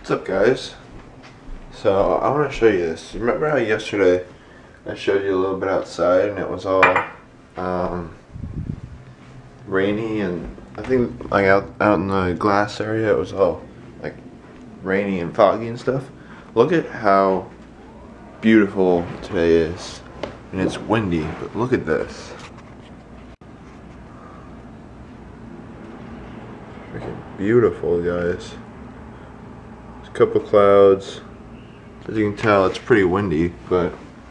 What's up, guys? So I want to show you this. You remember how yesterday I showed you a little bit outside and it was all rainy, and I think like out in the glass area it was all like rainy and foggy and stuff. Look at how beautiful today is, and it's windy, but look at this. Freaking beautiful, guys. There's a couple clouds. As you can tell, it's pretty windy, but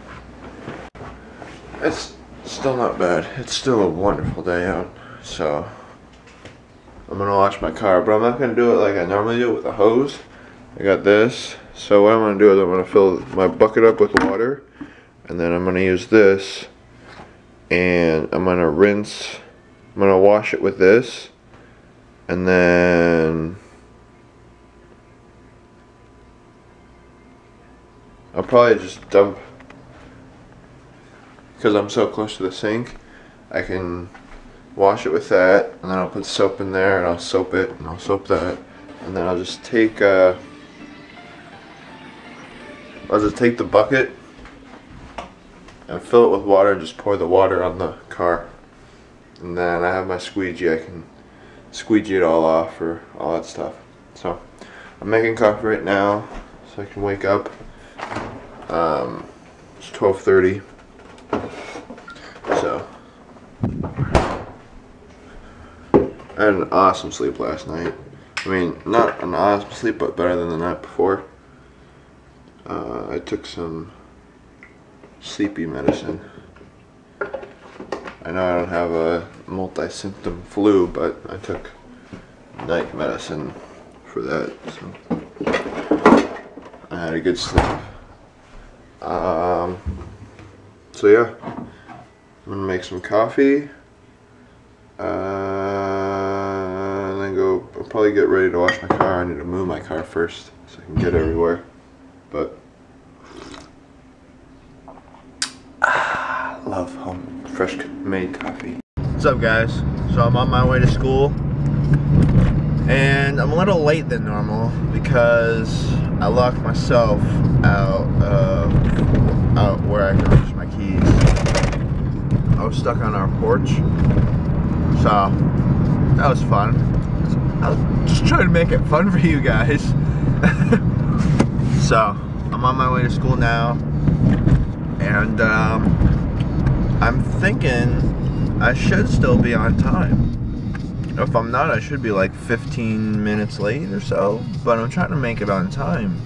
it's still not bad. It's still a wonderful day out. So I'm gonna wash my car, but I'm not gonna do it like I normally do with a hose. I got this. So what I'm gonna do is I'm gonna fill my bucket up with water, and then I'm gonna use this, and I'm gonna rinse. I'm gonna wash it with this, and then I'll probably just dump, because I'm so close to the sink, I can wash it with that, and then I'll put soap in there, and I'll soap it, and I'll soap that, and then I'll just take the bucket and fill it with water and just pour the water on the car. And then I have my squeegee, I can squeegee it all off or all that stuff. So I'm making coffee right now so I can wake up. It's 12:30. So I had an awesome sleep last night. I mean, not an awesome sleep, but better than the night before. I took some sleepy medicine. I know I don't have a multi-symptom flu, but I took night medicine for that, so I had a good sleep. So yeah, I'm gonna make some coffee, and then I'll probably get ready to wash my car. I need to move my car first so I can get everywhere. But I love home fresh made coffee. What's up, guys? So I'm on my way to school, and I'm a little late than normal because I locked myself out where I can reach my keys. I was stuck on our porch, so that was fun. I was just trying to make it fun for you guys. So I'm on my way to school now, and I'm thinking I should still be on time. If I'm not, I should be like 15 minutes late or so, but I'm trying to make it on time.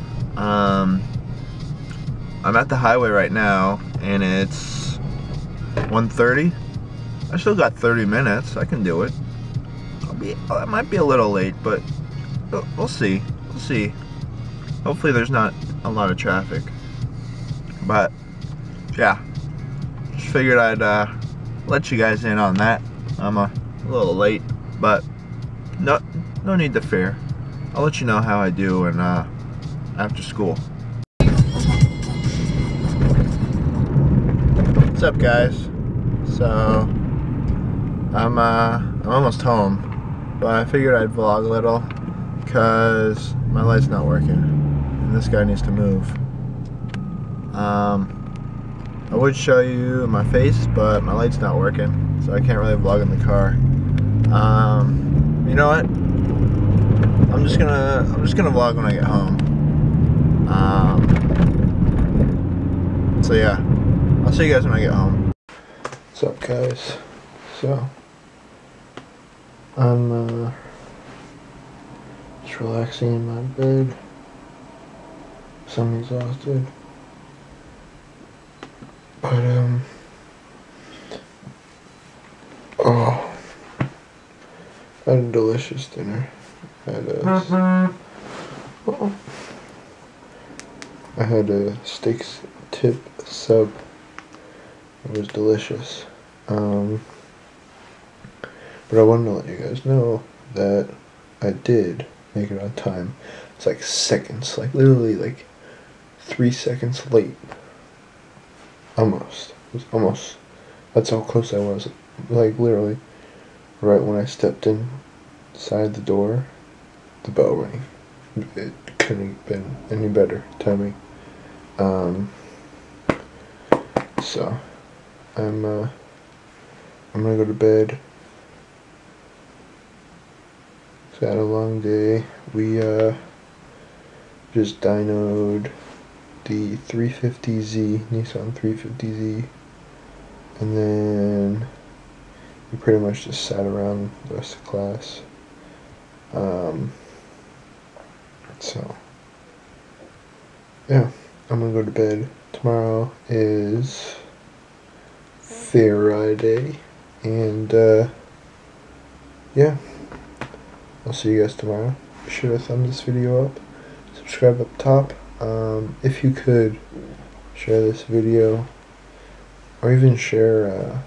I'm at the highway right now, and it's 1:30. I still got 30 minutes. I can do it. I might be a little late, but we'll see. We'll see. Hopefully there's not a lot of traffic. But yeah, just figured I'd let you guys in on that. I'm a little late, but no need to fear. I'll let you know how I do and after school. What's up, guys? So I'm almost home, but I figured I'd vlog a little because my light's not working and this guy needs to move. I would show you my face, but my light's not working, so I can't really vlog in the car. You know what? I'm just gonna vlog when I get home. So yeah, I'll see you guys when I get home. What's up, guys? So I'm just relaxing in my bed. So I'm exhausted. But oh, I had a delicious dinner. I had a steak tip sub. It was delicious. But I wanted to let you guys know that I did make it on time. It's like seconds, like literally like 3 seconds late. Almost. It was almost. That's how close I was. Like literally, right when I stepped inside the door, the bell rang. it couldn't have been any better timing. So I'm gonna go to bed. So I had a long day. We just dynoed the 350Z, Nissan 350Z, and then we pretty much just sat around the rest of class. So yeah, I'm gonna go to bed. Tomorrow is Friday, and yeah, I'll see you guys tomorrow. Be sure to thumb this video up, subscribe up top. If you could share this video, or even share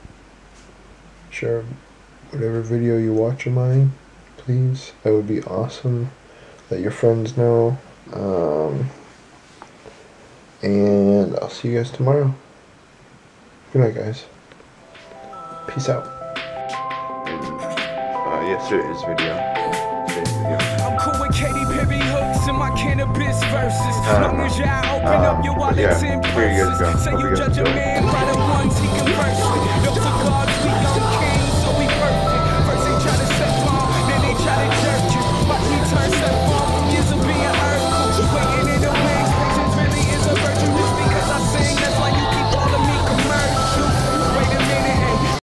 whatever video you watch of mine, please. That would be awesome. Let your friends know. And I'll see you guys tomorrow. Good night, guys. Peace out. Yesterday's video. I'm cool with Katy Perry hooks and my cannabis verses. Long as y'all open up your wallets and purses. Say you judge a man by the ones he converse with. No cigars, we gon'